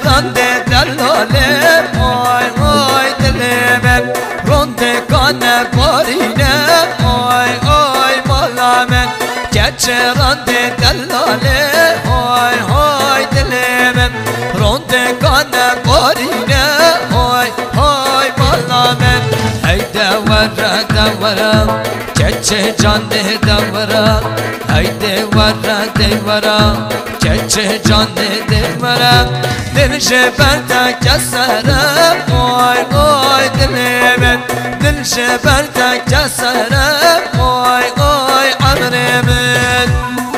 رنده دلاله آی آی دل من رنده کانه بارینه آی آی مالا من گچه رنده دلاله آی آی دل من رنده کانه بارینه آی آی مالا من ای دوره دوره گچه جانه دوره ای دوره دوره گچه جانه دوره دلشه برده کسره آی آی دل من دلشه برده کسره آی آی عمر من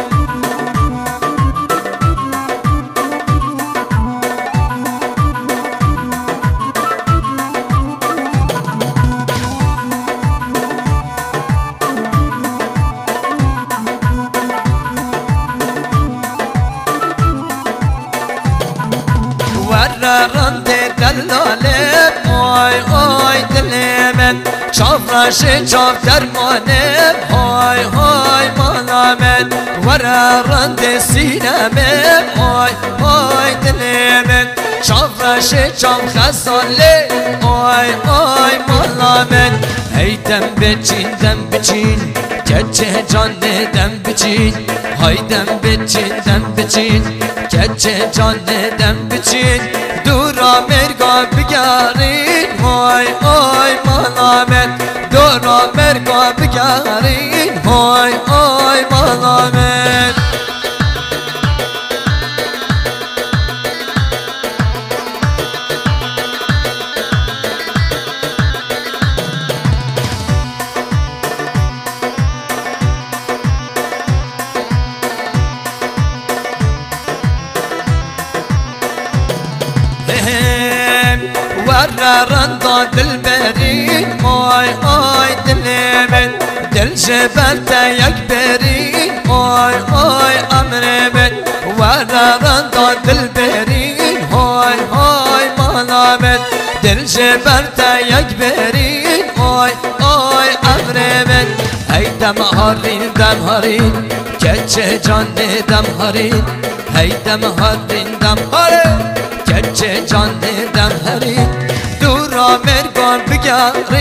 رنده دلاله آی آی دل من چاف راشه چاف درمانه آی آی مالا من ورا رنده سینمه آی آی دل من چاف راشه چاف خزاله آی آی مالا من ای دم بچین گچه جانه دم بچین های دم بچین گچه جانه دم بچین دورا مرگا بگارین های های مالا من دورا مرگا بگارین های های مالا من ورا رندا دل برین آی آی دل من دل جبلتا یک برین آی آی امر من ورا رندا دل برین آی آی مالا من دل جبلتا یک برین آی آی امر من ای دم هارین گچه جانه دم هارین ای دم هارین گچه جانه دم هارین دورا مرگان بگارین